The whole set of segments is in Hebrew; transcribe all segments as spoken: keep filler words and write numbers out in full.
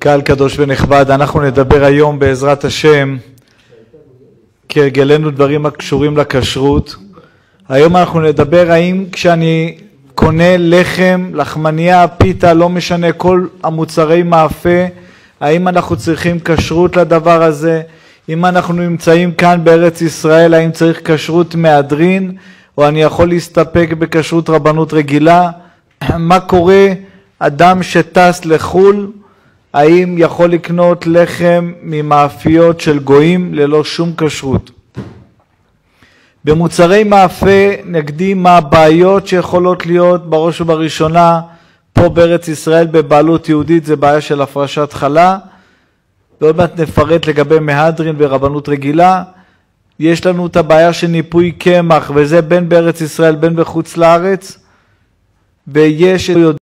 קהל קדוש ונכבד, אנחנו נדבר היום בעזרת השם כהרגלנו דברים הקשורים לכשרות. היום אנחנו נדבר האם כשאני קונה לחם, לחמניה, פיתה, לא משנה כל המוצרי מאפה, האם אנחנו צריכים כשרות לדבר הזה? אם אנחנו נמצאים כאן בארץ ישראל, האם צריך כשרות מהדרין או אני יכול להסתפק בכשרות רבנות רגילה? מה קורה אדם שטס לחול, האם יכול לקנות לחם ממאפיות של גויים ללא שום כשרות? במוצרי מאפה נקדים מה הבעיות שיכולות להיות. בראש ובראשונה פה בארץ ישראל בבעלות יהודית זה בעיה של הפרשת חלה, ועוד מעט נפרט לגבי מהדרין ורבנות רגילה. יש לנו את הבעיה של ניפוי קמח, וזה בין בארץ ישראל בין בחוץ לארץ, ויש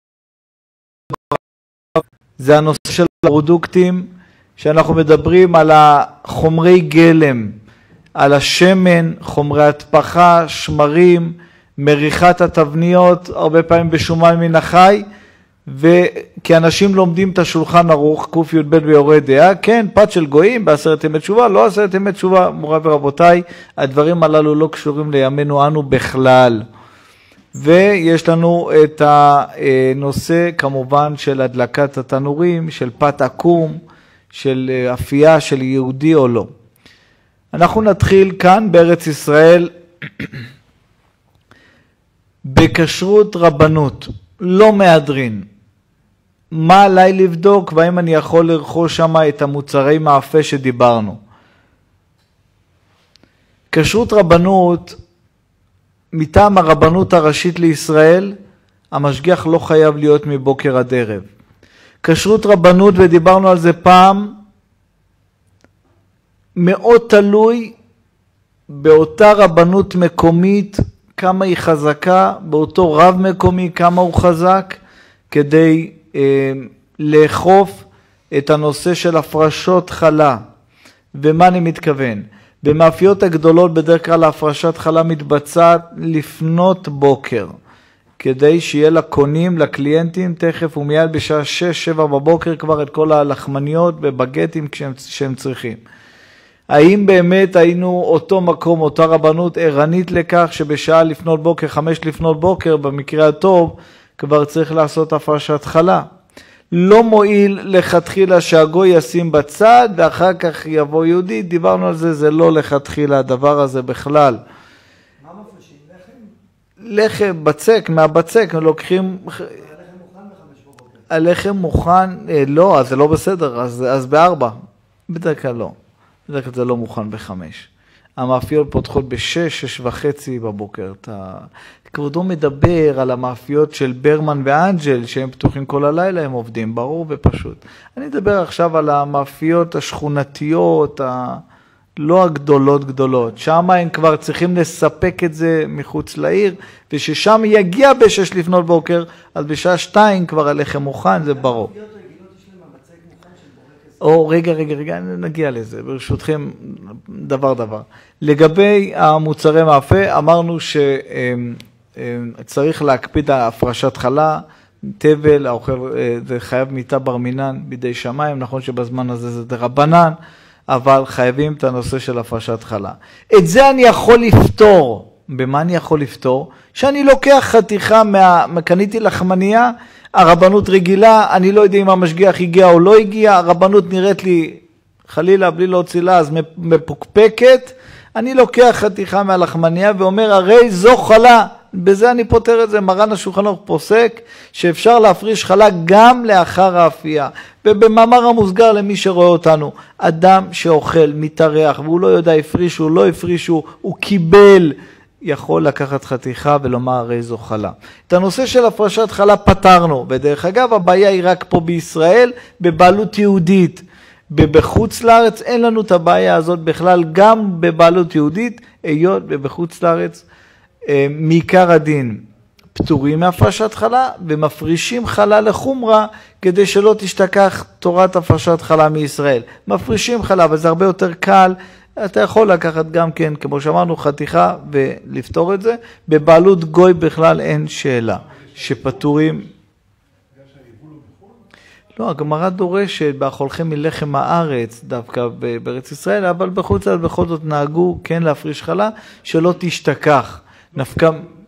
זה הנושא של הפרודוקטים, שאנחנו מדברים על החומרי גלם, על השמן, חומרי התפחה, שמרים, מריחת התבניות, הרבה פעמים בשומן מן החי, וכי אנשים לומדים את השולחן ערוך, קוף י"ב ביורה דעה, כן, פת של גויים בעשרת ימי תשובה, לא עשרת ימי תשובה, מוריי ורבותיי, הדברים הללו לא קשורים לימינו אנו בכלל. ויש לנו את הנושא כמובן של הדלקת התנורים, של פת עקום, של אפייה של יהודי או לא. אנחנו נתחיל כאן בארץ ישראל בכשרות רבנות, לא מהדרין. מה עליי לבדוק והאם אני יכול לרכוש שם את המוצרי מאפה שדיברנו? כשרות רבנות, מטעם הרבנות הראשית לישראל, המשגיח לא חייב להיות מבוקר עד ערב. כשרות רבנות, ודיברנו על זה פעם, מאוד תלוי באותה רבנות מקומית, כמה היא חזקה, באותו רב מקומי, כמה הוא חזק, כדי אה, לאכוף את הנושא של הפרשות חלה. ומה אני מתכוון? במאפיות הגדולות בדרך כלל ההפרשת חלה מתבצעת לפנות בוקר, כדי שיהיה לקונים, לקליינטים, תכף ומיד בשעה שש שבע בבוקר כבר את כל הלחמניות ובגטים שהם צריכים. האם באמת היינו אותו מקום, אותה רבנות ערנית לכך שבשעה לפנות בוקר, חמש לפנות בוקר, במקרה הטוב, כבר צריך לעשות הפרשת חלה? לא מועיל לכתחילה שהגוי ישים בצד ואחר כך יבוא יהודי, דיברנו על זה, זה לא לכתחילה הדבר הזה בכלל. מה מפרשים? לחם? לחם, בצק, מהבצק, לוקחים... הלחם מוכן בחמש בבוקר. הלחם מוכן, לא, אז זה לא בסדר, אז, אז בארבע. בדרך כלל לא. בדרך כלל זה לא מוכן בחמש. המאפיות פותחות בשש, שש וחצי בבוקר. אתה... כבודו מדבר על המאפיות של ברמן ואנג'ל, שהם פתוחים כל הלילה, הם עובדים, ברור ופשוט. אני מדבר עכשיו על המאפיות השכונתיות, ה... לא הגדולות גדולות. שם הם כבר צריכים לספק את זה מחוץ לעיר, וששם יגיע בשש לפנות בוקר, אז בשעה שתיים כבר הלחם מוכן, זה ברור. או רגע, רגע, רגע, נגיע לזה, ברשותכם, דבר דבר. לגבי המוצרי מאפה, אמרנו שצריך להקפיד על הפרשת חלה, תבל, האוכל, זה חייב מיטה בר מינן בידי שמיים, נכון שבזמן הזה זה דרבנן, אבל חייבים את הנושא של הפרשת חלה. את זה אני יכול לפתור. במה אני יכול לפתור? שאני לוקח חתיכה, מה... קניתי לחמניה, הרבנות רגילה, אני לא יודע אם המשגיח הגיע או לא הגיע, הרבנות נראית לי חלילה בלי להוציא לה, אז מפוקפקת, אני לוקח חתיכה מהלחמניה ואומר, הרי זו חלה, בזה אני פותר את זה. מרן השולחן ערוך פוסק שאפשר להפריש חלה גם לאחר האפייה. ובמאמר המוסגר למי שרואה אותנו, אדם שאוכל, מתארח, והוא לא יודע הפרישו, לא הפרישו, הוא קיבל, יכול לקחת חתיכה ולומר הרי זו חלה. את הנושא של הפרשת חלה פתרנו, ודרך אגב הבעיה היא רק פה בישראל, בבעלות יהודית. בחוץ לארץ אין לנו את הבעיה הזאת בכלל, גם בבעלות יהודית, היות ובחוץ לארץ מעיקר הדין פטורים מהפרשת חלה, ומפרישים חלה לחומרה, כדי שלא תשתכח תורת הפרשת חלה מישראל. מפרישים חלה, אבל זה הרבה יותר קל, אתה יכול לקחת גם כן, כמו שאמרנו, חתיכה ולפתור את זה. בבעלות גוי בכלל אין שאלה, שפטורים... לא, הגמרא דורשת, באכולכם מלחם הארץ, דווקא בארץ ישראל, אבל בחוץ לארץ בכל זאת נהגו כן להפריש חלה, שלא תשתכח. נפקא...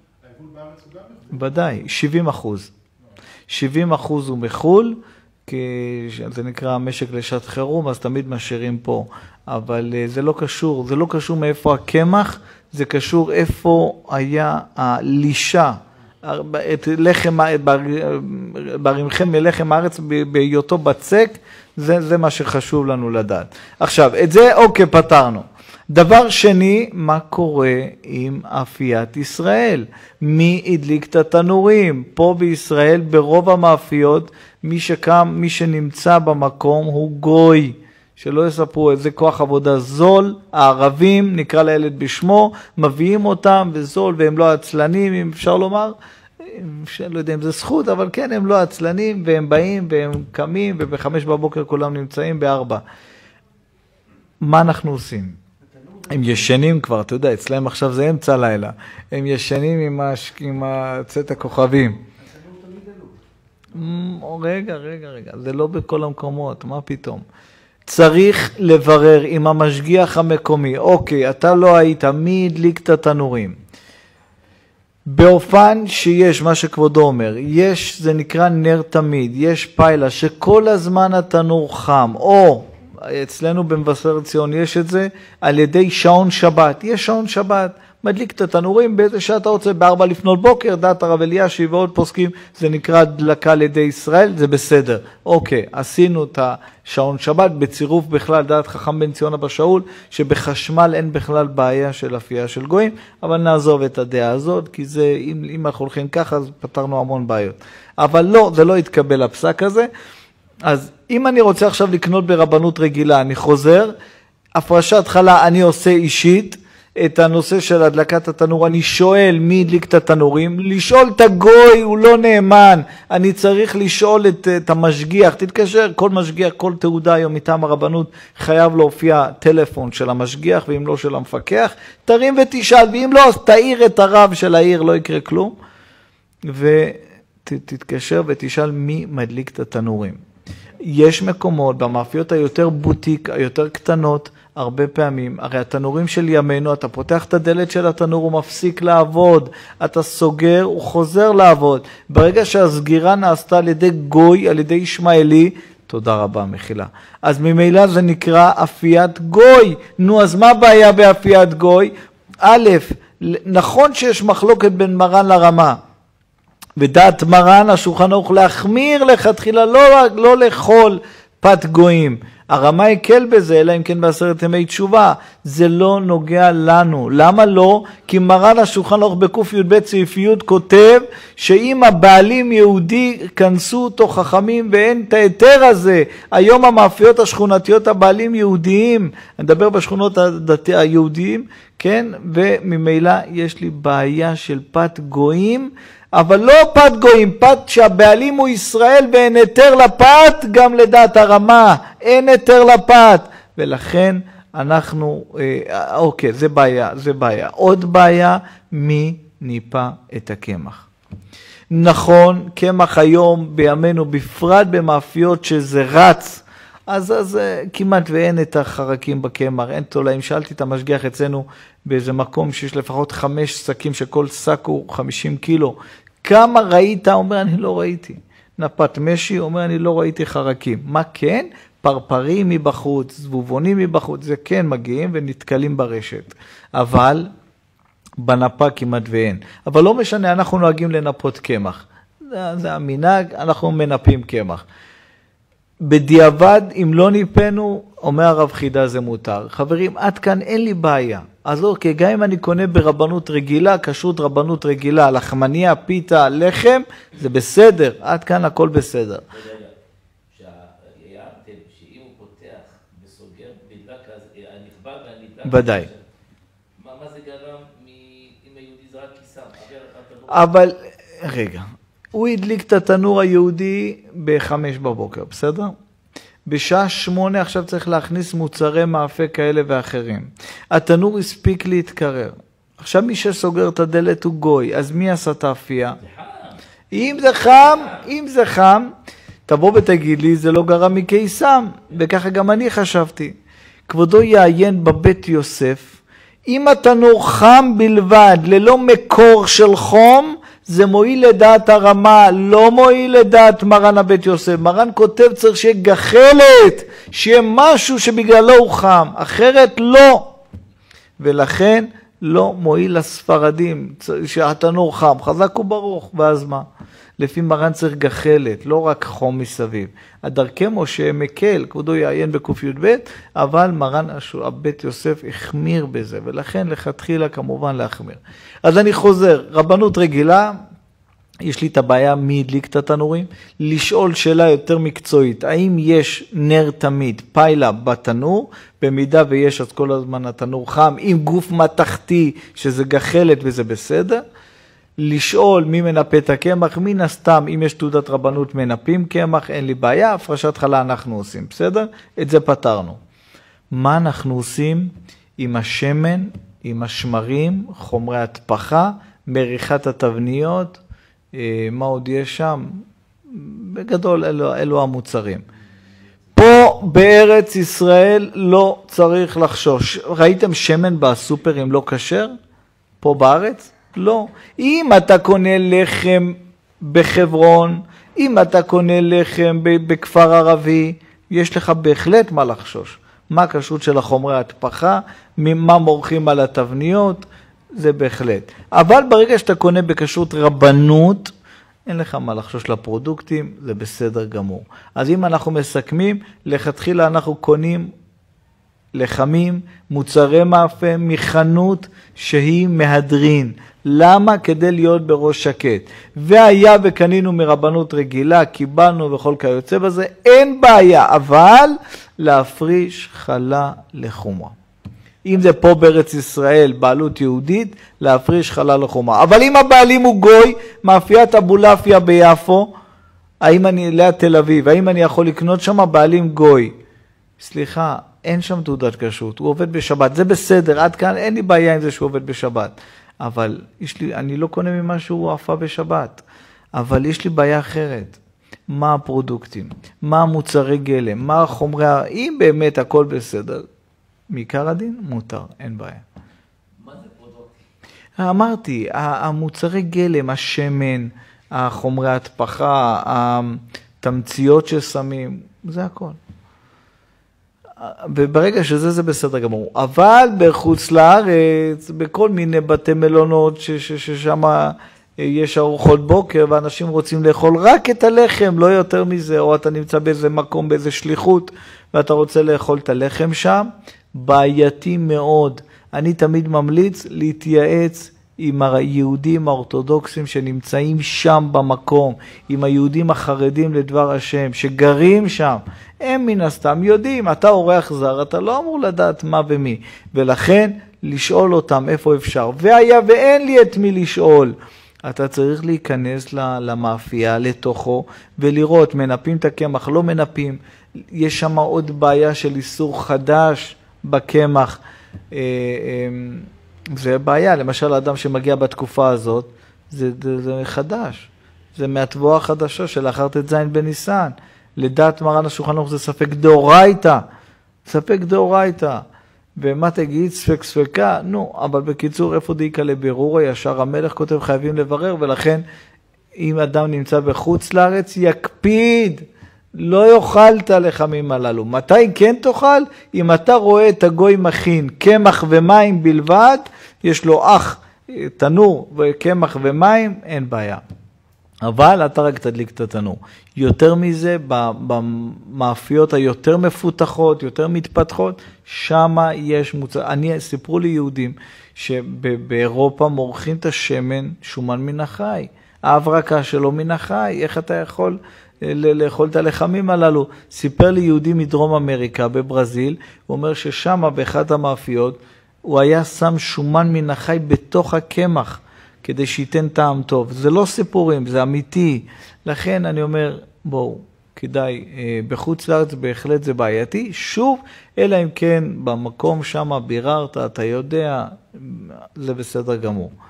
ודאי, שבעים אחוז. שבעים אחוז הוא מחול, כי זה נקרא משק לשעת חירום, אז תמיד משאירים פה. אבל זה לא קשור, זה לא קשור מאיפה הקמח, זה קשור איפה היה הלישה. את לחם, ברימכם מלחם הארץ בהיותו בצק, זה, זה מה שחשוב לנו לדעת. עכשיו, את זה אוקיי, פתרנו. דבר שני, מה קורה עם אפיית ישראל? מי הדליק את התנורים? פה בישראל, ברוב המאפיות, מי שקם, מי שנמצא במקום הוא גוי. שלא יספרו איזה כוח עבודה זול, הערבים, נקרא לילד בשמו, מביאים אותם וזול, והם לא עצלנים, אם אפשר לומר. לא יודע אם זה זכות, אבל כן, הם לא עצלנים, והם באים, והם קמים, ובחמש בבוקר כולם נמצאים בארבע. מה אנחנו עושים? הם ישנים כבר, אתה יודע, אצלהם עכשיו זה אמצע לילה. הם ישנים עם, הש... עם צאת הכוכבים. רגע, רגע, רגע, זה לא בכל המקומות, מה פתאום? צריך לברר עם המשגיח המקומי, אוקיי, אתה לא היית, מי הדליק את התנורים? באופן שיש, מה שכבודו אומר, יש, זה נקרא נר תמיד, יש פיילה שכל הזמן התנור חם, או אצלנו במבשרת ציון יש את זה, על ידי שעון שבת, יש שעון שבת, מדליק את התנורים באיזה שעה אתה רוצה, בארבע לפנות בוקר, דעת הרב אלישיב ועוד פוסקים, זה נקרא דלקה על ידי ישראל, זה בסדר. אוקיי, עשינו את השעון שבת, בצירוף בכלל דעת חכם בן ציון אבא שאול, שבחשמל אין בכלל בעיה של אפייה של גויים, אבל נעזוב את הדעה הזאת, כי זה, אם, אם אנחנו הולכים ככה, אז פתרנו המון בעיות. אבל לא, זה לא יתקבל הפסק הזה. אז אם אני רוצה עכשיו לקנות ברבנות רגילה, אני חוזר, הפרשת חלה אני עושה אישית, את הנושא של הדלקת התנור, אני שואל מי הדליק את התנורים, לשאול את הגוי, הוא לא נאמן, אני צריך לשאול את, את המשגיח, תתקשר, כל משגיח, כל תעודה היום מטעם הרבנות, חייב להופיע טלפון של המשגיח, ואם לא של המפקח, תרים ותשאל, ואם לא, אז תעיר את הרב של העיר, לא יקרה כלום, ותתקשר ותשאל מי מדליק את התנורים. יש מקומות במאפיות היותר בוטיק, היותר קטנות, הרבה פעמים, הרי התנורים של ימינו, אתה פותח את הדלת של התנור, הוא מפסיק לעבוד, אתה סוגר, הוא חוזר לעבוד. ברגע שהסגירה נעשתה על ידי גוי, על ידי ישמעאלי, תודה רבה, מחילה. אז ממילא זה נקרא אפיית גוי. נו, אז מה הבעיה באפיית גוי? א', נכון שיש מחלוקת בין מרן לרמה, ודעת מרן, השולחן ערוך להחמיר לכתחילה, לא, לא לאכול פת גויים. הרמה יקל בזה, אלא אם כן בעשרת ימי תשובה. זה לא נוגע לנו. למה לא? כי מרן השולחן ערוך בקוף י"ב סעיף י' כותב שאם הבעלים יהודי כנסו אותו חכמים ואין את היתר הזה, היום המאפיות השכונתיות הבעלים יהודיים, אני מדבר בשכונות הדתי היהודיים, כן? וממילא יש לי בעיה של פת גויים, אבל לא פת גויים, פת שהבעלים הוא ישראל ואין היתר לפת, גם לדעת הרמה, אין היתר לפת. ולכן אנחנו, אה, אוקיי, זה בעיה, זה בעיה. עוד בעיה, מי ניפה את הקמח? נכון, קמח היום בימינו, בפרט במאפיות שזה רץ, אז, אז כמעט ואין את החרקים בקמח, אין תולעים. שאלתי את המשגיח אצלנו באיזה מקום שיש לפחות חמש שקים שכל שק הוא חמישים קילו. כמה ראית? אומר, אני לא ראיתי. נפת משי, אומר, אני לא ראיתי חרקים. מה כן? פרפרים מבחוץ, זבובונים מבחוץ, זה כן מגיעים ונתקלים ברשת. אבל בנפה כמעט ואין. אבל לא משנה, אנחנו נוהגים לנפות קמח. זה, זה המנהג, אנחנו מנפים קמח. בדיעבד, אם לא ניפנו, אומר הרב חידה, זה מותר. חברים, עד כאן אין לי בעיה. אז אוקיי, גם אם אני קונה ברבנות רגילה, כשרות רבנות רגילה, לחמניה, פיתה, לחם, זה בסדר. עד כאן הכל בסדר. רגע, שהערתם שאם הוא פותח וסוגר, בדלק, אז הנכבה והנדלק... ודאי. מה זה גרם אם היהודי זרק כיסם? אבל, רגע. הוא הדליק את התנור היהודי בחמש בבוקר, בסדר? בשעה שמונה עכשיו צריך להכניס מוצרי מאפה כאלה ואחרים. התנור הספיק להתקרר. עכשיו מי שסוגר את הדלת הוא גוי, אז מי עשה את האפייה? אם זה חם, אם זה חם, תבוא ותגיד לי, זה לא גרם מקיסם, וככה גם אני חשבתי. כבודו יעיין בבית יוסף, אם התנור חם בלבד, ללא מקור של חום, זה מועיל לדעת הרמה, לא מועיל לדעת מרן הבית יוסף. מרן כותב צריך שיהיה גחלת, שיהיה משהו שבגללו הוא חם, אחרת לא. ולכן לא מועיל לספרדים שהתנור חם, חזק וברוך, ואז מה? לפי מרן צריך גחלת, לא רק חום מסביב. הדרכי משה מקל, כבודו יעיין בקוף י"ב, אבל מרן הבית יוסף החמיר בזה, ולכן לכתחילה כמובן להחמיר. אז אני חוזר, רבנות רגילה, יש לי את הבעיה מי הדליק את התנורים, לשאול שאלה יותר מקצועית, האם יש נר תמיד, פיילה בתנור, במידה ויש אז כל הזמן התנור חם, עם גוף מתחתי שזה גחלת וזה בסדר, לשאול מי מנפה את הקמח, מן הסתם אם יש תעודת רבנות מנפים קמח, אין לי בעיה, הפרשת חלה אנחנו עושים, בסדר? את זה פתרנו. מה אנחנו עושים עם השמן, עם השמרים, חומרי התפחה, מריחת התבניות, מה עוד יש שם? בגדול אלו, אלו המוצרים. פה בארץ ישראל לא צריך לחשוש. ראיתם שמן בסופרים לא כשר? פה בארץ? לא. אם אתה קונה לחם בחברון, אם אתה קונה לחם בכפר ערבי, יש לך בהחלט מה לחשוש. מה הכשרות של החומרי התפחה, מה מורחים על התבניות, זה בהחלט. אבל ברגע שאתה קונה בכשרות רבנות, אין לך מה לחשוש לפרודוקטים, זה בסדר גמור. אז אם אנחנו מסכמים, לכתחילה אנחנו קונים לחמים, מוצרי מאפה, מחנות שהיא מהדרין. למה? כדי להיות בראש שקט. והיה וקנינו מרבנות רגילה, קיבלנו וכל כיוצא בזה, אין בעיה, אבל להפריש חלה לחומרה. אם זה פה בארץ ישראל, בעלות יהודית, להפריש חלה לחומרה. אבל אם הבעלים הוא גוי, מאפיית אבולעפיה ביפו, האם אני, ליד תל אביב, האם אני יכול לקנות שם בעלים גוי? סליחה, אין שם תעודת כשרות, הוא עובד בשבת, זה בסדר, עד כאן אין לי בעיה עם זה שהוא עובד בשבת. אבל יש לי, אני לא קונה ממה שהוא עפה בשבת, אבל יש לי בעיה אחרת. מה הפרודוקטים? מה המוצרי גלם? מה החומרי, אם באמת הכל בסדר, מעיקר הדין מותר, אין בעיה. מה זה פרודוקטים? אמרתי, המוצרי גלם, השמן, החומרי התפחה, התמציות ששמים, זה הכל. וברגע שזה זה בסדר גמור. אבל בחוץ לארץ, בכל מיני בתי מלונות ששם יש ארוחות בוקר, ואנשים רוצים לאכול רק את הלחם, לא יותר מזה, או אתה נמצא באיזה מקום, באיזה שליחות, ואתה רוצה לאכול את הלחם שם, בעייתי מאוד. אני תמיד ממליץ להתייעץ עם היהודים האורתודוקסים שנמצאים שם במקום, עם היהודים החרדים לדבר השם, שגרים שם. הם מן הסתם יודעים, אתה אורח זר, אתה לא אמור לדעת מה ומי. ולכן לשאול אותם איפה אפשר. והיה ואין לי את מי לשאול. אתה צריך להיכנס למאפייה, לתוכו, ולראות, מנפים את הקמח, לא מנפים. יש שם עוד בעיה של איסור חדש בקמח. זה בעיה, למשל האדם שמגיע בתקופה הזאת, זה, זה, זה חדש. זה מהתבואה החדשה של אחר ת' זין בניסן. לדעת מרן השולחן ערוך זה ספק דאורייתא. ספק דאורייתא. ומה תגיד? ספק ספקה? נו, אבל בקיצור, איפה דאיקה לבירור? ישר המלך כותב חייבים לברר, ולכן אם אדם נמצא בחוץ לארץ, יקפיד. לא יאכל את הלחמים הללו. מתי כן תאכל? אם אתה רואה את הגוי מכין קמח ומים בלבד, יש לו אח, תנור וקמח ומים, אין בעיה. אבל אתה רק תדליק את התנור. יותר מזה, במאפיות היותר מפותחות, יותר מתפתחות, שמה יש מוצר. אני, סיפרו לי יהודים שבאירופה מורחים את השמן שומן מן החי. ההברקה שלו מן החי, איך אתה יכול לאכול את הלחמים הללו? סיפר לי יהודי מדרום אמריקה בברזיל, הוא אומר ששם באחת המאפיות, הוא היה שם שומן מן החי בתוך הקמח, כדי שייתן טעם טוב. זה לא סיפורים, זה אמיתי. לכן אני אומר, בואו, כדאי, בחוץ לארץ בהחלט זה בעייתי. שוב, אלא אם כן במקום שם ביררת, אתה יודע, זה בסדר גמור.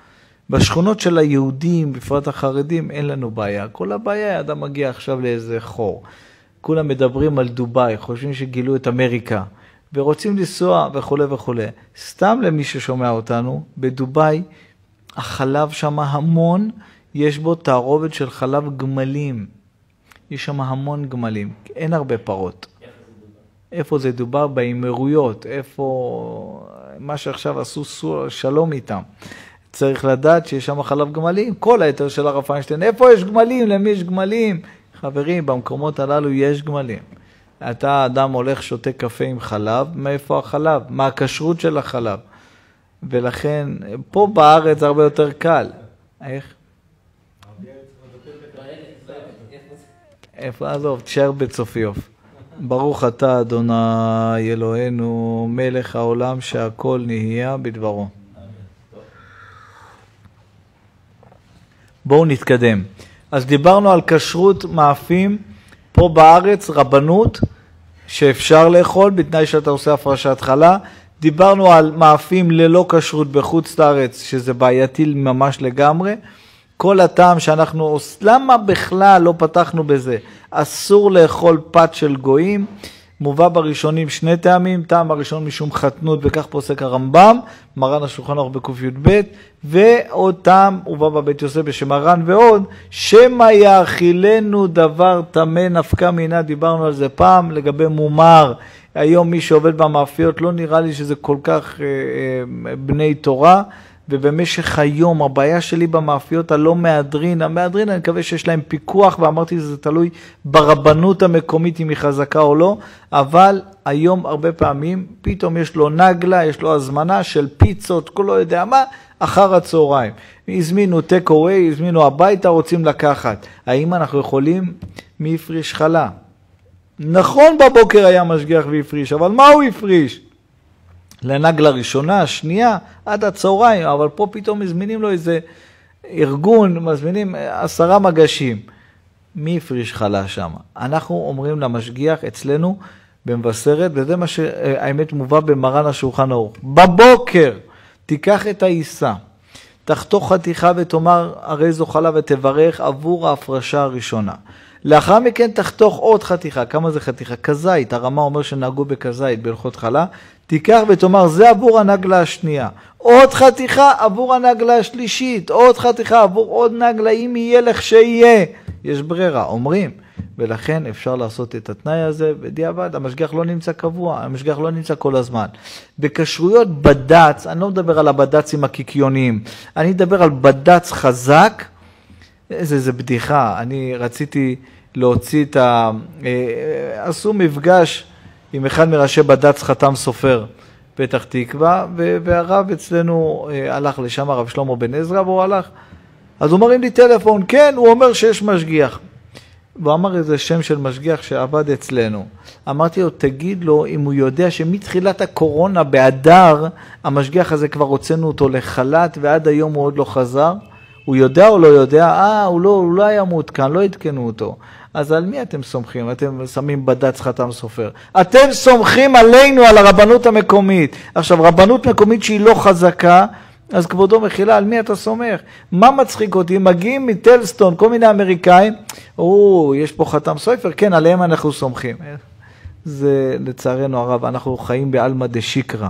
בשכונות של היהודים, בפרט החרדים, אין לנו בעיה. כל הבעיה, אדם מגיע עכשיו לאיזה חור. כולם מדברים על דוביי, חושבים שגילו את אמריקה, ורוצים לנסוע וכו' וכו'. סתם למי ששומע אותנו, בדוביי, החלב שם המון, יש בו תערובת של חלב גמלים. יש שם המון גמלים, אין הרבה פרות. איפה זה דובר? באמירויות, איפה מה שעכשיו עשו שלום איתם. צריך לדעת שיש שם חלב גמלים, כל היתר של הרב פיינשטיין, איפה יש גמלים? למי יש גמלים? חברים, במקומות הללו יש גמלים. אתה אדם הולך שותה קפה עם חלב, מאיפה החלב? מה הכשרות של החלב? ולכן, פה בארץ הרבה יותר קל. איך? איפה? עזוב, תשאר בצופיוף. ברוך אתה, אדוני אלוהינו, מלך העולם שהכל נהיה בדברו. בואו נתקדם. אז דיברנו על כשרות מאפים, פה בארץ רבנות, שאפשר לאכול בתנאי שאתה עושה הפרשת חלה. דיברנו על מאפים ללא כשרות בחוץ לארץ, שזה בעייתי ממש לגמרי. כל הטעם שאנחנו עושים, למה בכלל לא פתחנו בזה? אסור לאכול פת של גויים, מובא בראשונים שני טעמים, טעם הראשון משום חתנות, וכך פוסק הרמב"ם, מרן השולחן ערוך בקוף י"ב, ועוד טעם, הובא בבית יוסף בשם מרן ועוד, שמא יאכילנו דבר טמא נפקא מינה, דיברנו על זה פעם, לגבי מומר, היום מי שעובד במאפיות, לא נראה לי שזה כל כך אה, אה, בני תורה, ובמשך היום הבעיה שלי במאפיות הלא מהדרין, המהדרין אני מקווה שיש להם פיקוח, ואמרתי שזה תלוי ברבנות המקומית אם היא חזקה או לא, אבל היום הרבה פעמים פתאום יש לו נגלה, יש לו הזמנה של פיצות, כל לא יודע מה, אחר הצהריים. הזמינו טק אווי, הזמינו הביתה, רוצים לקחת. האם אנחנו יכולים? מי הפריש חלה? נכון בבוקר היה משגיח והפריש, אבל מה הוא הפריש? לנגלה ראשונה, שנייה, עד הצהריים, אבל פה פתאום מזמינים לו איזה ארגון, מזמינים עשרה מגשים. מי הפריש חלה שם? אנחנו אומרים למשגיח אצלנו במבשרת, וזה מה שהאמת מובא במרן השולחן ערוך. בבוקר תיקח את העיסה, תחתוך חתיכה ותאמר הרי זו חלה ותברך עבור ההפרשה הראשונה. לאחר מכן תחתוך עוד חתיכה. כמה זה חתיכה? כזית. הרמה אומר שנהגו בכזית בהלכות חלה. תיקח ותאמר זה עבור הנגלה השנייה. עוד חתיכה עבור הנגלה השלישית. עוד חתיכה עבור עוד נגלה אם יהיה לך שיהיה. יש ברירה, אומרים. ולכן אפשר לעשות את התנאי הזה בדיעבד. המשגיח לא נמצא קבוע, המשגיח לא נמצא כל הזמן. בכשרויות בד"ץ, אני לא מדבר על הבד"צים הקיקיוניים, אני מדבר על בד"ץ חזק. איזה, איזה בדיחה, אני רציתי להוציא את ה... עשו מפגש עם אחד מראשי בד"ץ חתם סופר פתח תקווה, והרב אצלנו הלך לשם, הרב שלמה בן עזרא, והוא הלך. אז הוא מרים לי טלפון, כן, הוא אומר שיש משגיח. והוא אמר איזה שם של משגיח שעבד אצלנו. אמרתי לו, תגיד לו אם הוא יודע שמתחילת הקורונה באדר, המשגיח הזה כבר הוצאנו אותו לחל"ת, ועד היום הוא עוד לא חזר. הוא יודע או לא יודע? אה, הוא לא, הוא לא היה מעודכן, לא התקנו אותו. אז על מי אתם סומכים? אתם שמים בד"ץ חתם סופר. אתם סומכים עלינו, על הרבנות המקומית. עכשיו, רבנות מקומית שהיא לא חזקה, אז כבודו מחילה, על מי אתה סומך? מה מצחיק אותי? מגיעים מטלסטון, כל מיני אמריקאים, או, יש פה חתם סופר, כן, עליהם אנחנו סומכים. זה לצערנו הרב, אנחנו חיים בעלמא דשיקרא.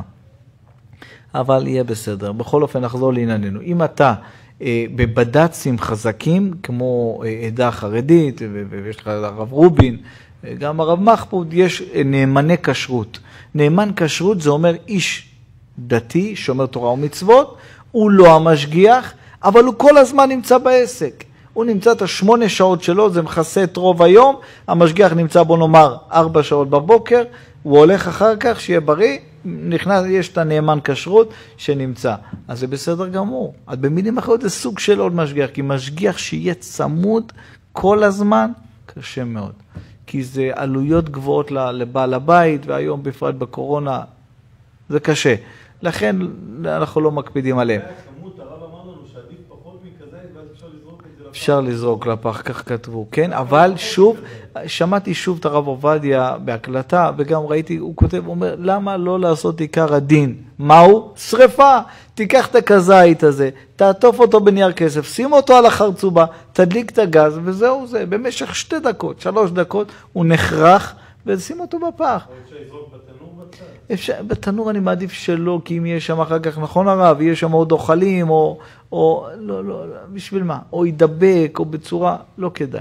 אבל יהיה בסדר. בכל אופן, נחזור לענייננו. אם אתה בבד"צים חזקים, כמו עדה חרדית, ויש לך הרב רובין, גם הרב מחפוד, יש נאמני כשרות. נאמן כשרות זה אומר איש דתי, שומר תורה ומצוות, הוא לא המשגיח, אבל הוא כל הזמן נמצא בעסק. הוא נמצא את השמונה שעות שלו, זה מכסה את רוב היום, המשגיח נמצא בו נאמר ארבע שעות בבוקר, הוא הולך אחר כך, שיהיה בריא, נכנס, יש את הנאמן כשרות שנמצא. אז זה בסדר גמור. אז במילים אחרות זה סוג של עוד משגיח, כי משגיח שיהיה צמוד כל הזמן, קשה מאוד. כי זה עלויות גבוהות לבעל הבית, והיום בפרט בקורונה, זה קשה. לכן אנחנו לא מקפידים עליהם. כמות, הרב אמר לנו שעדיף פחות מכזית, ואז אפשר לזרוק את זה אפשר לזרוק לפח, כך כתבו, כן? אבל שוב, שמעתי שוב את הרב עובדיה בהקלטה, וגם ראיתי, הוא כותב, הוא אומר, למה לא לעשות עיקר הדין? מהו? שריפה. תיקח את הכזית הזה, תעטוף אותו בנייר כסף, שים אותו על החרצובה, תדליק את הגז, וזהו זה. במשך שתי דקות, שלוש דקות, הוא נחרך, ושים אותו בפח. אפשר לזרוק בתנור בצד? אפשר, בתנור אני מעדיף שלא, כי אם יהיה שם אחר כך, נכון הרב, יהיה שם עוד אוכלים, או, או, לא, לא, לא, בשביל מה? או ידבק, או בצורה, לא כדאי.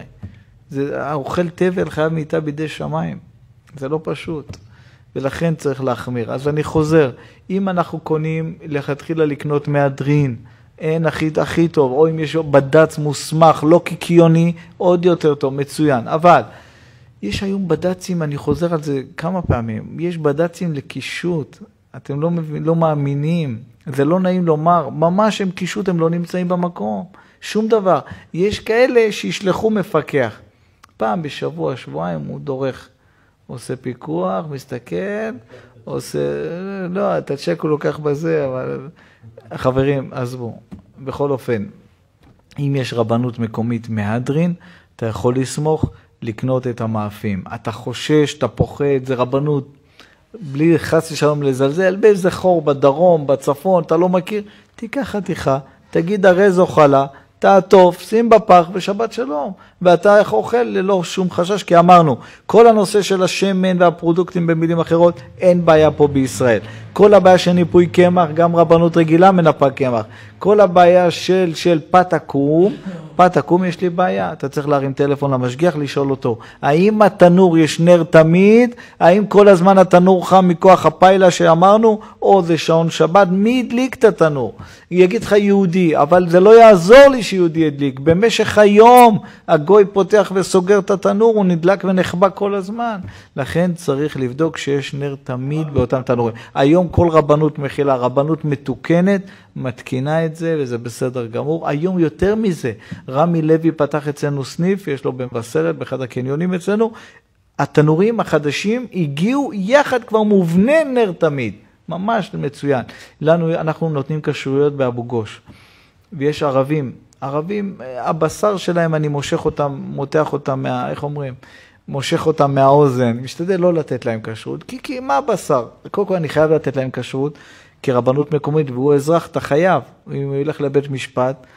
זה, האוכל תבל חייב מיטה בידי שמיים. זה לא פשוט. ולכן צריך להחמיר. אז אני חוזר, אם אנחנו קונים, לכתחילה לקנות מהדרין, אין הכי, הכי טוב, או אם יש בד"ץ מוסמך, לא קיקיוני, עוד יותר טוב, מצוין. אבל, יש היום בד"צים, אני חוזר על זה כמה פעמים, יש בד"צים לקישוט, אתם לא, מבין, לא מאמינים, זה לא נעים לומר, ממש הם קישוט, הם לא נמצאים במקום, שום דבר. יש כאלה שישלחו מפקח, פעם בשבוע, שבועיים הוא דורך, עושה פיקוח, מסתכל, עושה, לא, את הצ'ק הוא לוקח בזה, אבל חברים, עזבו, בכל אופן, אם יש רבנות מקומית מהדרין, אתה יכול לסמוך, לקנות את המאפים. אתה חושש, אתה פוחד, זה רבנות, בלי חס ושלום לזלזל, באיזה חור בדרום, בצפון, אתה לא מכיר, תיקח חתיכה, תגיד הרי זו חלה, תעטוף, שים בפח ושבת שלום. ואתה אוכל ללא שום חשש, כי אמרנו, כל הנושא של השמן והפרודוקטים במילים אחרות, אין בעיה פה בישראל. כל הבעיה של ניפוי קמח, גם רבנות רגילה מנפה קמח. כל הבעיה של, של פת עקום, פת עקום יש לי בעיה. אתה צריך להרים טלפון למשגיח, לשאול אותו, האם התנור יש נר תמיד? האם כל הזמן התנור חם מכוח הפיילה שאמרנו? או זה שעון שבת? מי הדליק את התנור? יגיד לך יהודי, אבל זה לא יעזור לי שיהודי ידליק. במשך היום הגוי פותח וסוגר את התנור, הוא נדלק ונחבא כל הזמן. לכן צריך לבדוק שיש נר תמיד באותם תנורים. היום כל רבנות מכילה, רבנות מתוקנת, מתקינה את זה, וזה בסדר גמור. היום יותר מזה, רמי לוי פתח אצלנו סניף, יש לו במבשרת, באחד הקניונים אצלנו, התנורים החדשים הגיעו יחד כבר מובנה נר תמיד. ממש מצוין. לנו, אנחנו נותנים כשרויות באבו גוש. ויש ערבים, ערבים, הבשר שלהם, אני מושך אותם, מותח אותם מה, איך אומרים? מושך אותם מהאוזן, משתדל לא לתת להם כשרות, כי, כי מה הבשר? קודם כל אני חייב לתת להם כשרות, כרבנות מקומית, והוא אזרח, אתה חייב, אם הוא ילך לבית משפט,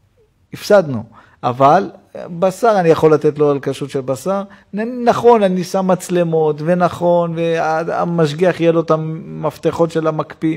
הפסדנו, אבל בשר אני יכול לתת לו על כשרות של בשר, נכון, אני שם מצלמות, ונכון, והמשגיח יהיה לו את המפתחות של המקפיא,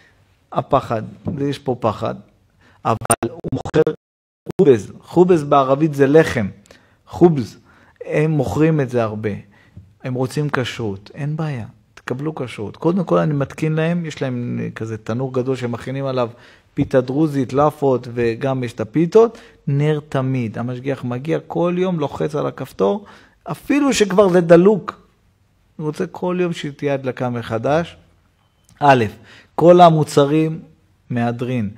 הפחד, יש פה פחד, אבל הוא מוכר חובז, חובז בערבית זה לחם, חובז, הם מוכרים את זה הרבה, הם רוצים כשרות, אין בעיה, תקבלו כשרות. קודם כל אני מתקין להם, יש להם כזה תנור גדול שמכינים עליו פיתה דרוזית, לפות וגם יש את הפיתות, נר תמיד. המשגיח מגיע כל יום, לוחץ על הכפתור, אפילו שכבר זה דלוק. אני רוצה כל יום שתהיה הדלקה מחדש. א', כל המוצרים מהדרין,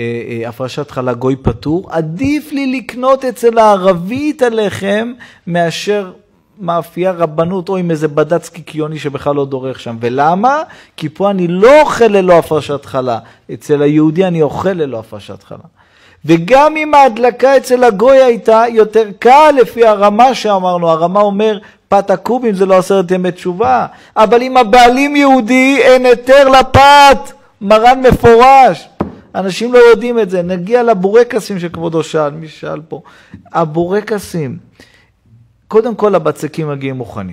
הפרשת חלה גוי פטור, עדיף לי לקנות אצל הערבית הלחם מאשר מאפייה רבנות או עם איזה בד"ץ קיקיוני שבכלל לא דורך שם. ולמה? כי פה אני לא אוכל ללא הפרשת חלה. אצל היהודי אני אוכל ללא הפרשת חלה. וגם אם ההדלקה אצל הגוי הייתה יותר קל לפי הרמה שאמרנו, הרמה אומר פת הקובים זה לא עשרת ימי תשובה, אבל אם הבעלים יהודי אין היתר לפת, מרן מפורש. אנשים לא יודעים את זה. נגיע לבורקסים שכבודו שאל, מי שאל פה. הבורקסים, קודם כל הבצקים מגיעים מוכנים.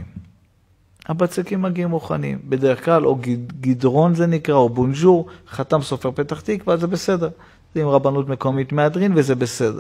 הבצקים מגיעים מוכנים. בדרך כלל, או גדרון זה נקרא, או בונג'ור, חתם סופר פתח תקווה, זה בסדר. זה עם רבנות מקומית מהדרין, וזה בסדר.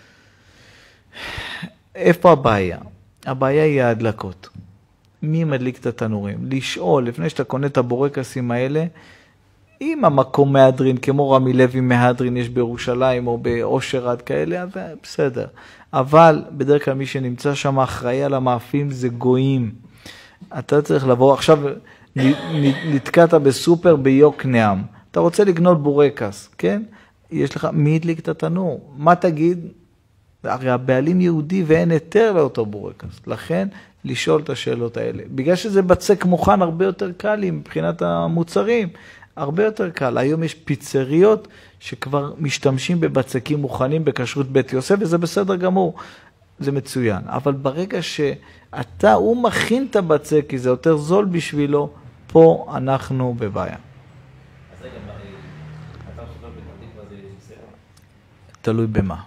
איפה הבעיה? הבעיה היא ההדלקות. מי מדליק את התנורים? לשאול, לפני שאתה קונה את הבורקסים האלה, אם המקום מהדרין, כמו רמי לוי מהדרין, יש בירושלים או באושרד כאלה, אז בסדר. אבל בדרך כלל מי שנמצא שם אחראי על המאפים זה גויים. אתה צריך לבוא, עכשיו נתקעת בסופר ביוקנעם, אתה רוצה לקנות בורקס, כן? יש לך, מי הדליק את התנור? מה תגיד? הרי הבעלים יהודי ואין היתר לאותו בורקס, לכן לשאול את השאלות האלה. בגלל שזה בצק מוכן הרבה יותר קל לי מבחינת המוצרים, הרבה יותר קל. היום יש פיצריות שכבר משתמשים בבצקים מוכנים בכשרות בית יוסף, וזה בסדר גמור, זה מצוין. אבל ברגע שאתה, הוא מכין את הבצק, כי זה יותר זול בשבילו, פה אנחנו בבעיה. אז רגע, אתה חושב בפתח תקווה זה בסדר? תלוי במה.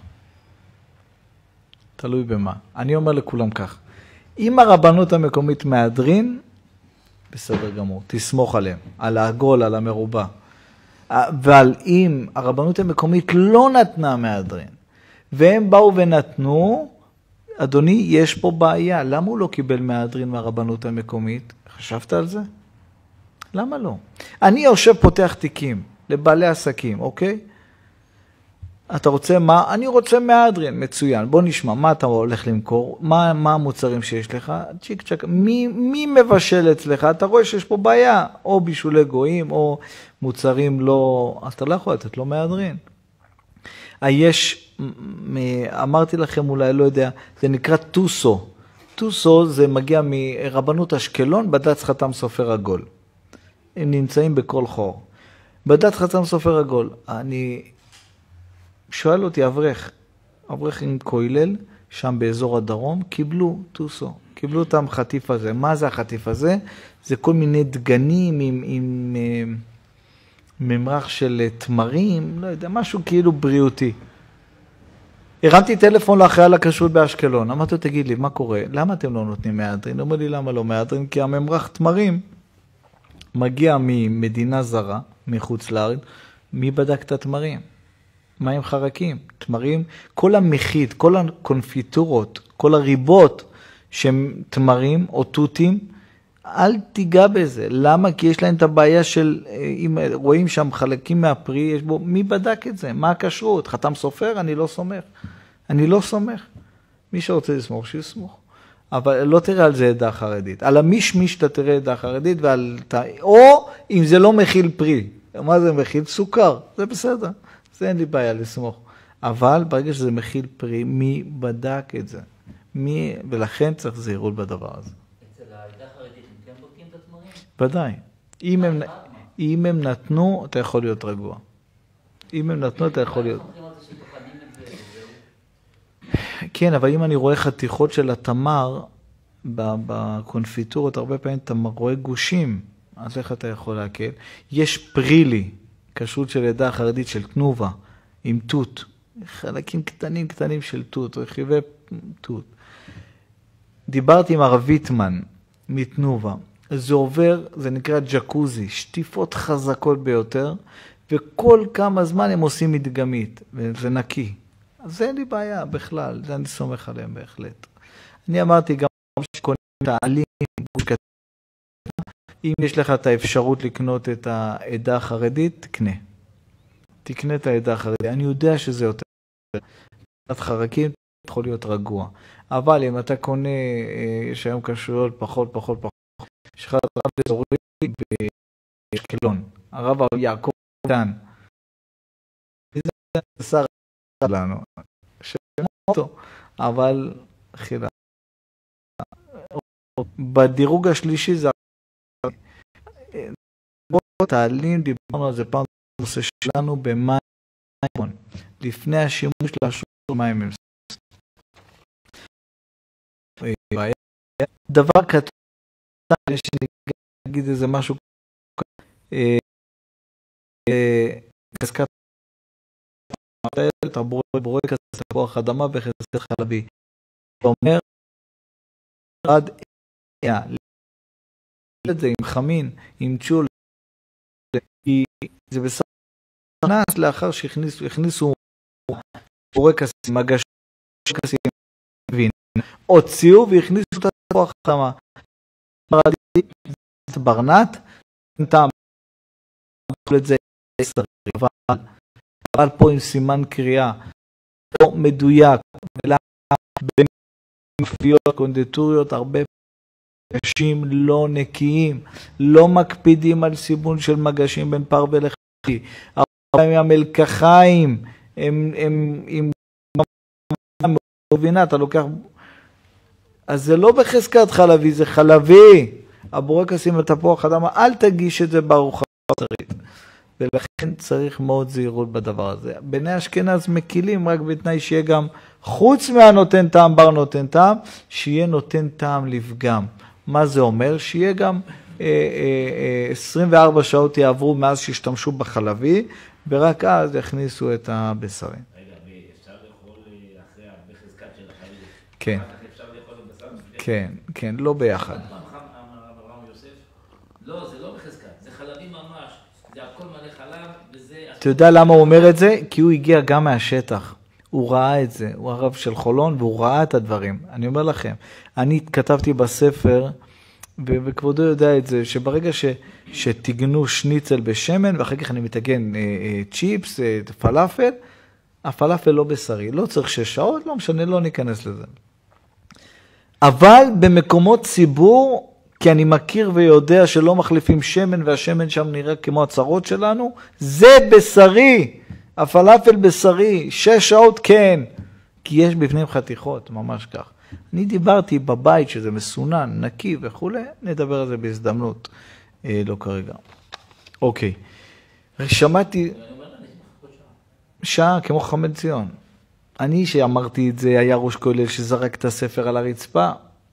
תלוי במה. אני אומר לכולם כך, אם הרבנות המקומית מהדרין, בסדר גמור, תסמוך עליהם, על העגול, על המרובע. אבל אם הרבנות המקומית לא נתנה מהדרין, והם באו ונתנו, אדוני, יש פה בעיה. למה הוא לא קיבל מהדרין מהרבנות המקומית? חשבת על זה? למה לא? אני יושב פותח תיקים לבעלי עסקים, אוקיי? אתה רוצה מה? אני רוצה מהדרין, מצוין. בוא נשמע, מה אתה הולך למכור? מה, מה המוצרים שיש לך? צ'יק צ'ק, מי, מי מבשל אצלך? אתה רואה שיש פה בעיה, או בישולי גויים, או מוצרים לא, אתה לא יכול לתת לו מהדרין. יש, אמרתי לכם אולי, לא יודע, זה נקרא טוסו. טוסו זה מגיע מרבנות אשקלון, בד"ץ חתם סופר עגול. הם נמצאים בכל חור. בד"ץ חתם סופר עגול. אני שואל אותי, אברך, אברך עם כולל, שם באזור הדרום, קיבלו טוסו, קיבלו אותם חטיף הזה. מה זה החטיף הזה? זה כל מיני דגנים עם, עם, עם ממרח של תמרים, לא יודע, משהו כאילו בריאותי. הרמתי טלפון לאחראי על הכשרות באשקלון, אמרתי לו, תגיד לי, מה קורה? למה אתם לא נותנים מהדרין? הוא אומר לי, למה לא מהדרין? כי הממרח תמרים מגיע ממדינה זרה, מחוץ לארץ, מי בדק את התמרים? מה עם חרקים? תמרים, כל המחית, כל הקונפיטורות, כל הריבות שהם תמרים או תותים, אל תיגע בזה. למה? כי יש להם את הבעיה של, אם רואים שם חלקים מהפרי, יש בו, מי בדק את זה? מה הכשרות? חתם סופר? אני לא סומך. אני לא סומך. מי שרוצה לסמוך, שיסמוך. אבל לא תראה על זה עדה חרדית. על המישמיש אתה תראה עדה חרדית, ועל... או אם זה לא מכיל פרי. מה זה מכיל? סוכר. זה בסדר. זה אין לי בעיה לסמוך. אבל ברגע שזה מכיל פרי, מי בדק את זה? מי... ולכן צריך זהירות בדבר הזה. אצל העדה החרדית, הם כן בודקים את התמרים? ודאי. אם הם, אם הם נתנו, אתה יכול להיות רגוע. אם הם נתנו, אתה יכול להיות... כן, אבל אם אני רואה חתיכות של התמר, בקונפיטורות, הרבה פעמים אתה רואה גושים, אז איך אתה יכול להקל? יש פרילי, כשרות של עדה החרדית של תנובה, עם תות, חלקים קטנים קטנים של תות, רכיבי תות. דיברתי עם הרב ויטמן מתנובה, זה עובר, זה נקרא ג'קוזי, שטיפות חזקות ביותר, וכל כמה זמן הם עושים מדגמית, וזה נקי. אז אין לי בעיה בכלל, זה אני סומך עליהם בהחלט. אני אמרתי גם שקונים את העלים, אם יש לך את האפשרות לקנות את העדה החרדית, תקנה. תקנה את העדה החרדית. אני יודע שזה יותר. את חרקים, יכול להיות רגוע. אבל אם אתה קונה, יש היום כשרויות פחות, פחות, פחות. יש לך הרב אזורי באשקלון. הרב יעקב דן. זה שר לנו. שמע אותו. אבל חילה. בדירוג השלישי זה תעלים, דיברנו על זה פעם בנושא שלנו במים, לפני השימוש לשור מים הם דבר קטן, יש שנגיד איזה משהו קסקת אתה בורק את תפוח אדמה בחסד חלבי, אומר עד את זה עם חמין, עם צ'ול, זה בסך נכנס לאחר שהכניסו בורקסים, מגשים, הוציאו והכניסו את התפוח חמה. ברנת, טעם, את זה עשר, אבל פה עם סימן קריאה, לא מדויק, בין מפיות, קונדטוריות, הרבה מגשים לא נקיים, לא מקפידים על סיבון של מגשים בין פר ולחי, הרבה מהמלקחיים, הם, הם, הם, הם, מבינה, אתה לוקח, אז זה לא בחזקת חלבי, זה חלבי, הבורקס עם התפוח אדמה, אל תגיש את זה בארוחה, בשרית. ולכן צריך מאוד זהירות בדבר הזה. בני אשכנז מקילים רק בתנאי שיהיה גם, חוץ מהנותן טעם, בר נותן טעם, שיהיה נותן טעם לפגם. מה זה אומר? שיהיה גם אה, אה, עשרים וארבע שעות יעברו מאז שהשתמשו בחלבי, ורק אז יכניסו את הבשרים. רגע, אפשר לאכול אחרי בחזקת של החלבי? כן. אפשר לאכול בבשר? כן, כן, לא ביחד. אברהם יוסף? לא, זה לא בחזקת, זה חלבי ממש. זה הכל מלא חלב, וזה... אתה יודע למה הוא אומר את זה? כי הוא הגיע גם מהשטח. הוא ראה את זה, הוא הרב של חולון, והוא ראה את הדברים. אני אומר לכם, אני כתבתי בספר, וכבודו יודע את זה, שברגע ש, שתגנו שניצל בשמן, ואחר כך אני מתגן אה, אה, צ'יפס, אה, פלאפל, הפלאפל לא בשרי, לא צריך שש שעות, לא משנה, לא ניכנס לזה. אבל במקומות ציבור, כי אני מכיר ויודע שלא מחליפים שמן, והשמן שם נראה כמו הצרות שלנו, זה בשרי, הפלאפל בשרי, שש שעות כן, כי יש בפנים חתיכות, ממש כך. אני דיברתי בבית שזה מסונן, נקי וכו', נדבר על זה בהזדמנות, אה, לא כרגע. אוקיי, שמעתי, שעה כמו חמד ציון. אני שאמרתי את זה, היה ראש כולל שזרק את הספר על הרצפה,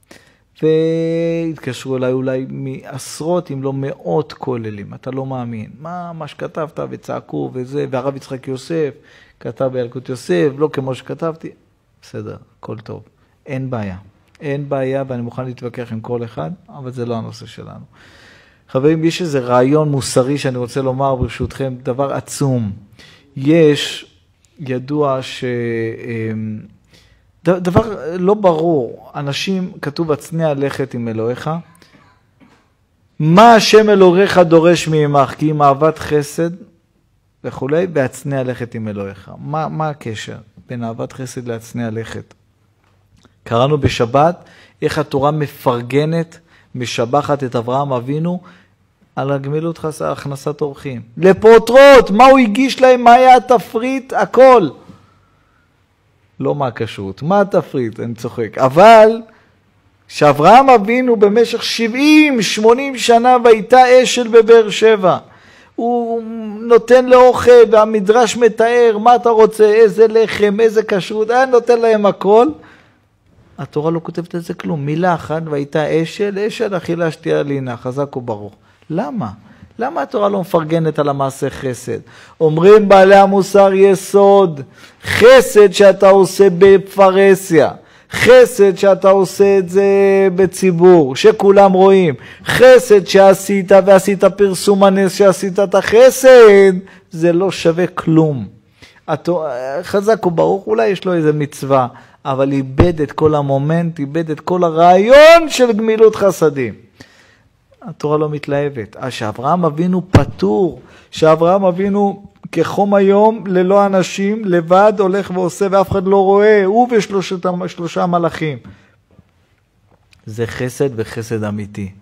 והתקשרו אליי אולי מעשרות אם לא מאות כוללים, אתה לא מאמין. מה, מה שכתבת וצעקו וזה, והרב יצחק יוסף כתב בילקוט יוסף, לא כמו שכתבתי, בסדר, הכל טוב. אין בעיה, אין בעיה ואני מוכן להתווכח עם כל אחד, אבל זה לא הנושא שלנו. חברים, יש איזה רעיון מוסרי שאני רוצה לומר ברשותכם, דבר עצום. יש, ידוע ש... דבר לא ברור, אנשים, כתוב הצניע לכת עם אלוהיך, מה השם אלוהיך דורש מעמך, כי עם אהבת חסד וכולי, והצניע לכת עם אלוהיך. מה, מה הקשר בין אהבת חסד להצניע לכת? קראנו בשבת איך התורה מפרגנת, משבחת את אברהם אבינו על הגמילות חסד, הכנסת אורחים. לפרוטרות, מה הוא הגיש להם, מה היה התפריט, הכל. לא מה הכשרות, מה התפריט, אני צוחק. אבל שאברהם אבינו במשך שבעים שמונים שנה והייתה אשל בבאר שבע, הוא נותן לאוכל והמדרש מתאר מה אתה רוצה, איזה לחם, איזה כשרות, היה נותן להם הכל. התורה לא כותבת את זה כלום, מילה אחת והייתה אשל, אשל אכילה שתייה לינה, חזק וברוך. למה? למה התורה לא מפרגנת על המעשה חסד? אומרים בעלי המוסר יסוד, חסד שאתה עושה בפרסיה, חסד שאתה עושה את זה בציבור, שכולם רואים, חסד שעשית ועשית פרסום הנס שעשית את החסד, זה לא שווה כלום. חזק וברוך, אולי יש לו איזה מצווה, אבל איבד את כל המומנט, איבד את כל הרעיון של גמילות חסדים. התורה לא מתלהבת. אז שאברהם אבינו פטור, שאברהם אבינו כחום היום ללא אנשים, לבד הולך ועושה ואף אחד לא רואה, הוא ושלושה מלאכים. זה חסד וחסד אמיתי.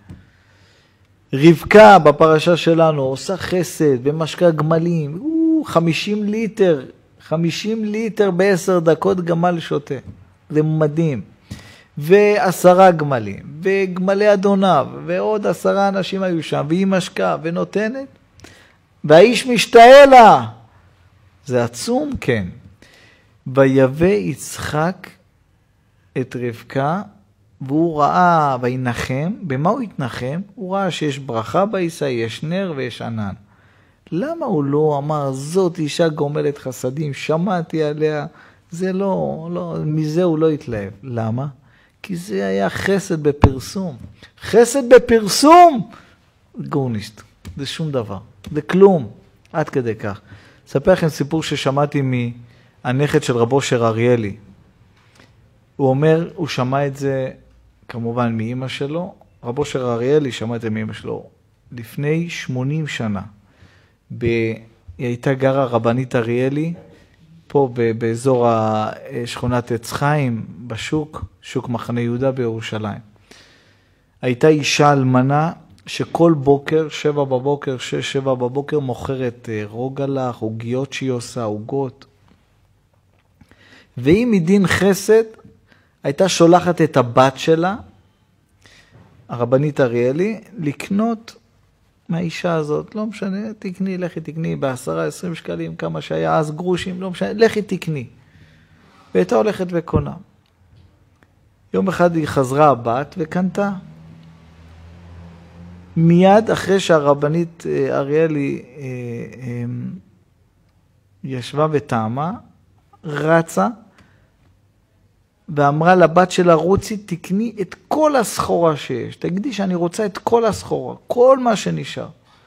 רבקה בפרשה שלנו עושה חסד במשקה גמלים, חמישים ליטר, חמישים ליטר בעשר דקות גמל שותה. זה מדהים. ועשרה גמלים, וגמלי אדוניו, ועוד עשרה אנשים היו שם, והיא משקה ונותנת, והאיש משתאה לה. זה עצום, כן. ויבא יצחק את רבקה, והוא ראה, וינחם. במה הוא התנחם? הוא ראה שיש ברכה בעיסה, יש נר ויש ענן. למה הוא לא אמר, זאת אישה גומלת חסדים, שמעתי עליה, זה לא, לא, מזה הוא לא התלהב. למה? כי זה היה חסד בפרסום. חסד בפרסום! גורנישט, זה שום דבר, זה כלום, עד כדי כך. אספר לכם סיפור ששמעתי מהנכד של רב אושר אריאלי. הוא אומר, הוא שמע את זה כמובן מאמא שלו, רב אושר אריאלי שמע את זה מאמא שלו, לפני שמונים שנה. ב... היא הייתה גרה רבנית אריאלי, פה באזור שכונת עץ חיים, בשוק, שוק מחנה יהודה בירושלים. הייתה אישה אלמנה שכל בוקר, שבע בבוקר, שש, שבע בבוקר, מוכרת רוגלח, עוגיות שהיא עושה, עוגות. והיא מדין חסד, הייתה שולחת את הבת שלה, הרבנית אריאלי, לקנות מהאישה הזאת, לא משנה, תקני, לכי תקני בעשרה, עשרים שקלים, כמה שהיה אז גרושים, לא משנה, לכי תקני. והייתה הולכת וקונה. יום אחד היא חזרה הבת וקנתה. מיד אחרי שהרבנית אריאלי אה, אה, ישבה וטעמה, רצה ואמרה לבת שלה, רוצי, תקני את כל הסחורה שיש. תגידי שאני רוצה את כל הסחורה, כל מה שנשאר.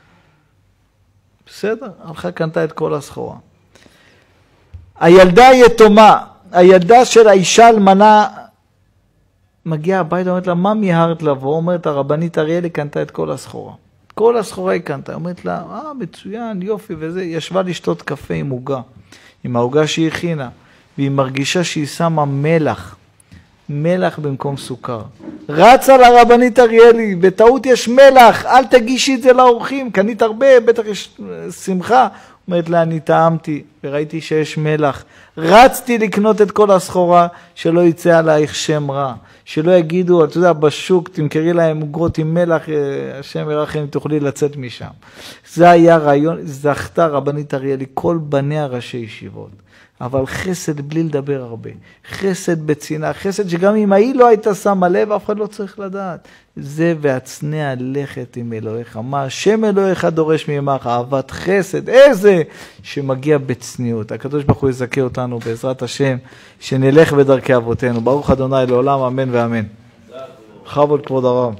בסדר? הלכה קנתה את כל הסחורה. הילדה היתומה, הילדה של האישה אלמנה, מגיעה הביתה, אומרת לה, מה מיהרת לבוא? אומרת, הרבנית אריאלי קנתה את כל הסחורה. כל הסחורה היא קנתה. אומרת לה, אה, מצוין, יופי וזה. ישבה לשתות קפה עם עוגה, עם העוגה שהיא הכינה, והיא מרגישה שהיא שמה מלח, מלח במקום סוכר. רצה לרבנית אריאלי, בטעות יש מלח, אל תגישי את זה לאורחים, קנית הרבה, בטח יש שמחה. אומרת לה, אני טעמתי וראיתי שיש מלח. רצתי לקנות את כל הסחורה, שלא יצא עלייך שם רע. שלא יגידו, אתה יודע, בשוק, תמכרי להם עוגות עם מלח, השם ירחם, תוכלי לצאת משם. זה היה רעיון, זכתה רבנית אריאלי, כל בניה ראשי ישיבות. אבל חסד בלי לדבר הרבה. חסד בצינה, חסד שגם אם היא לא הייתה שמה לב, אף אחד לא צריך לדעת. זה והצנע לכת עם אלוהיך. מה השם אלוהיך דורש ממך? אהבת חסד. איזה שמגיע בצניעות. הקדוש ברוך הוא יזכה אותנו בעזרת השם, שנלך בדרכי אבותינו. ברוך אדוני לעולם, אמן ואמן. בכבוד כבוד הרב.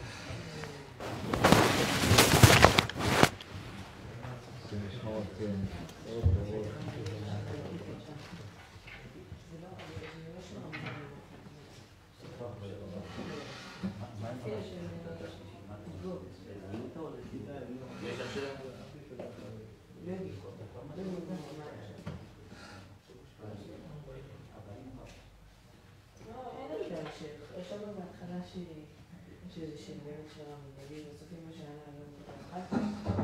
יש לנו בהתחלה שיש איזה שם באמת של המנהלים, בסופים מה שהיה לנו,